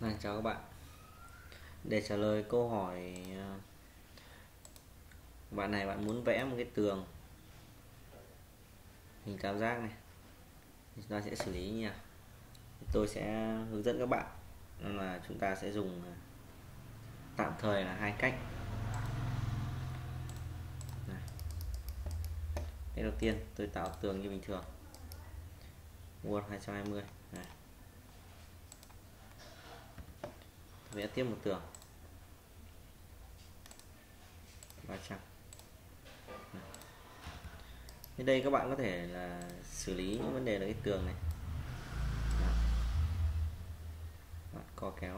Chào các bạn. Để trả lời câu hỏi bạn này, bạn muốn vẽ một cái tường hình tam giác này thì chúng ta sẽ xử lý như nào? Tôi sẽ hướng dẫn các bạn là chúng ta sẽ dùng tạm thời là hai cách. Cái đầu tiên tôi tạo tường như bình thường, vuông 220 này. Vẽ tiếp một tường 300. Ở đây các bạn có thể là xử lý những vấn đề là cái tường này. Bạn co kéo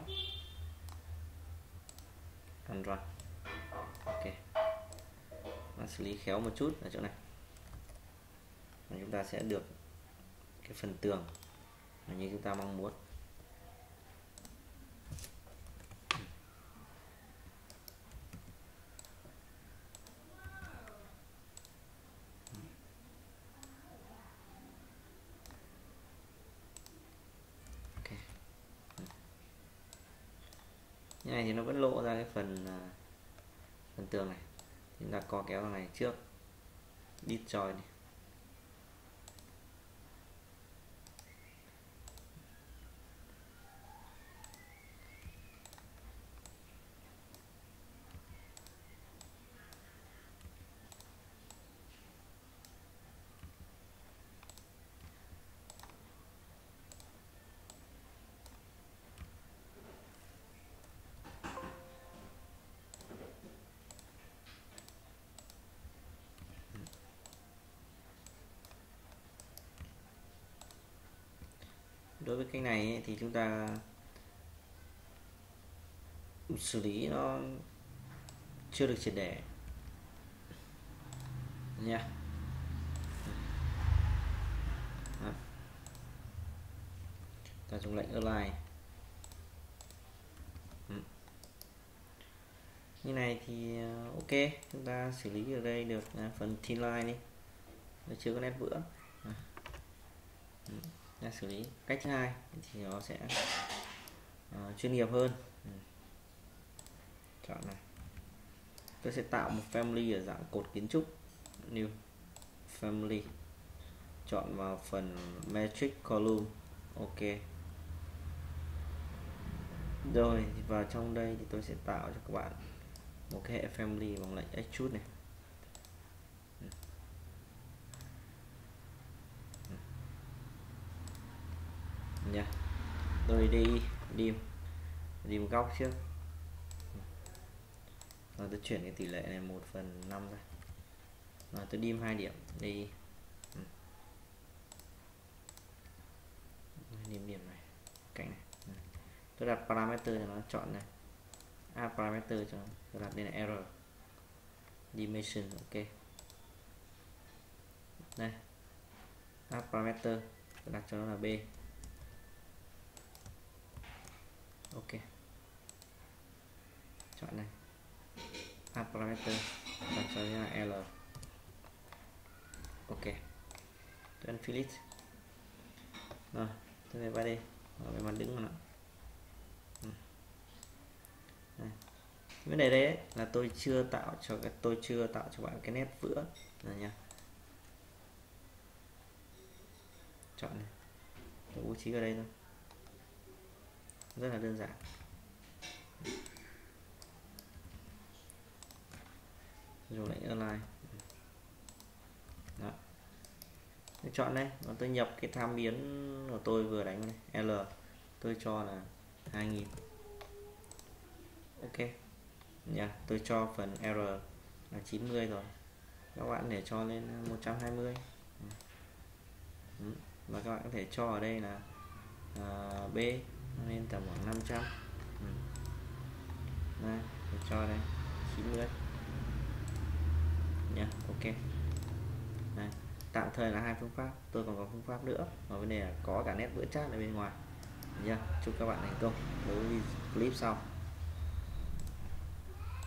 ăn run. Ok, bạn xử lý khéo một chút ở chỗ này và chúng ta sẽ được cái phần tường như chúng ta mong muốn. Như này thì nó vẫn lộ ra cái phần tường này. Chúng ta co kéo này trước, disjoint đi. Đối với cái này ấy, thì chúng ta xử lý nó chưa được triệt để nha. Ta dùng lệnh align. Như này thì ok, chúng ta xử lý ở đây được phần thin line đi, nó chưa có nét vữa. Ta xử lý cách thứ hai thì nó sẽ chuyên nghiệp hơn. Chọn này, tôi sẽ tạo một family ở dạng cột kiến trúc, new family, chọn vào phần matrix column. Ok rồi, vào trong đây thì tôi sẽ tạo cho các bạn một cái hệ family bằng lệnh extrude này. Nha, tôi đi một góc trước rồi tôi chuyển cái tỷ lệ này 1/5 ra, rồi tôi dim 2 điểm đi, điểm này cạnh này. Tôi đặt parameter cho nó, chọn này, add parameter cho nó, tôi đặt đây là error dimension. Ok, đây add parameter, tôi đặt cho nó là b. Ok, chọn này, add parameter, đặt cho nó là l. Ok, tôi ấn fill it rồi, tôi về qua đây ở cái mặt đứng nó. Vấn đề đấy là tôi chưa tạo cho bạn cái nét vữa rồi nha. Chọn này, tôi bố trí ở đây thôi, rất là đơn giản. Dùng lệnh align. Đó, tôi chọn đây và tôi nhập cái tham biến của tôi vừa đánh này, L, tôi cho là 2000. Ok nha, tôi cho phần error là 90 rồi, các bạn để cho lên 120. Và các bạn có thể cho ở đây là B nên tầm khoảng 500. Đây, tôi cho đây 90 nha. Ok, đây, tạm thời là hai phương pháp, tôi còn có phương pháp nữa, và vấn đề là có cả nét vữa chát ở bên ngoài nha. Chúc các bạn thành công đối với clip sau.